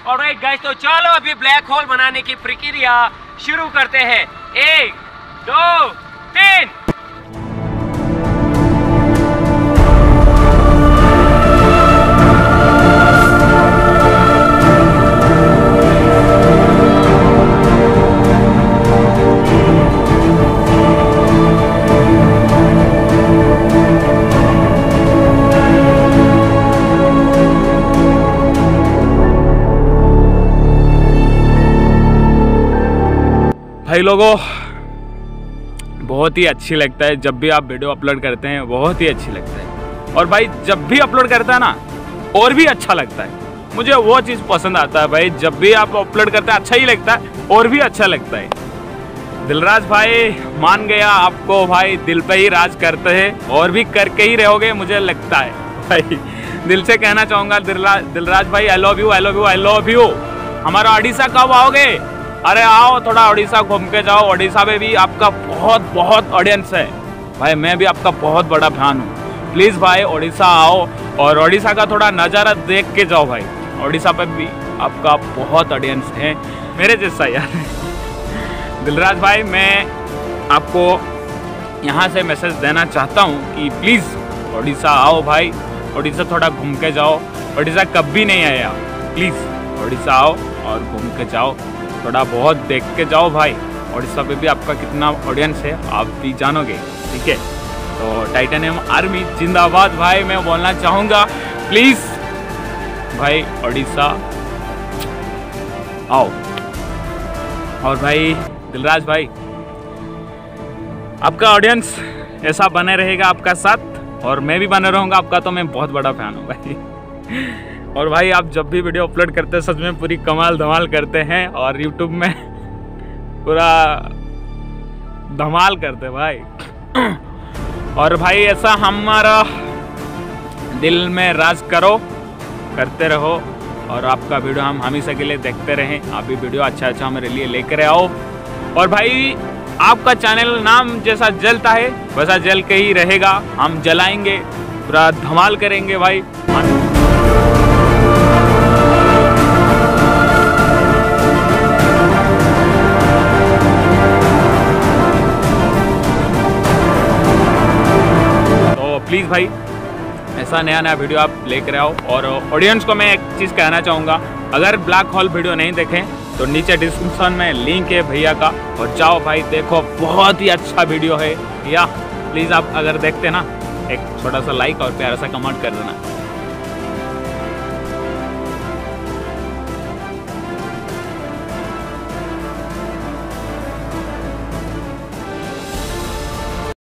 Alright guys, तो चलो अभी ब्लैक होल बनाने की प्रक्रिया शुरू करते हैं। 1 2 3। भाई लोगों, बहुत ही अच्छी लगता है जब भी आप वीडियो अपलोड करते हैं, बहुत ही अच्छी लगता है। और भाई जब भी अपलोड करता है ना, और भी अच्छा लगता है। मुझे वो चीज़ पसंद आता है भाई, जब भी आप अपलोड करते हैं अच्छा ही लगता है और भी अच्छा लगता है। दिलराज भाई मान गया आपको, भाई दिल पे ही राज करते हैं और भी करके ही रहोगे मुझे लगता है। भाई दिल से कहना चाहूँगा दिलराज भाई, I love you, I love you, I love you. हमारा उड़ीसा कब आओगे? अरे आओ, थोड़ा उड़ीसा घूम के जाओ। उड़ीसा में भी आपका बहुत बहुत ऑडियंस है भाई, मैं भी आपका बहुत बड़ा फैन हूँ। प्लीज़ भाई उड़ीसा आओ और उड़ीसा का थोड़ा नज़ारा देख के जाओ भाई। उड़ीसा पे भी आपका बहुत ऑडियंस है, मेरे जैसा यार। दिलराज भाई, मैं आपको यहाँ से मैसेज देना चाहता हूँ कि प्लीज़ उड़ीसा आओ भाई, उड़ीसा थोड़ा घूम के जाओ। उड़ीसा कभी नहीं आया, प्लीज़ उड़ीसा आओ और घूम के जाओ, थोड़ा बहुत देख के जाओ भाई। उड़ीसा पे भी आपका कितना ऑडियंस है आप भी जानोगे, ठीक है। तो टाइटेनियम आर्मी जिंदाबाद भाई, मैं बोलना चाहूँगा प्लीज़ भाई उड़ीसा आओ। और भाई दिलराज भाई, आपका ऑडियंस ऐसा बने रहेगा आपका साथ, और मैं भी बने रहूँगा आपका, तो मैं बहुत बड़ा फैन हूँ भाई। और भाई आप जब भी वीडियो अपलोड करते हैं सच में पूरी कमाल धमाल करते हैं, और यूट्यूब में पूरा धमाल करते हैं भाई। और भाई ऐसा हमारा दिल में राज करो, करते रहो, और आपका वीडियो हम हमेशा के लिए देखते रहें। आप भी वीडियो अच्छा अच्छा हमारे लिए लेकर आओ। और भाई आपका चैनल नाम जैसा जलता है वैसा जल के ही रहेगा, हम जलाएंगे, पूरा धमाल करेंगे भाई। प्लीज़ भाई ऐसा नया नया वीडियो आप लेकर आओ। और ऑडियंस को मैं एक चीज़ कहना चाहूँगा, अगर ब्लैक होल वीडियो नहीं देखें तो नीचे डिस्क्रिप्शन में लिंक है भैया का, और जाओ भाई देखो, बहुत ही अच्छा वीडियो है। या प्लीज़ आप अगर देखते ना, एक छोटा सा लाइक और प्यारा सा कमेंट कर देना।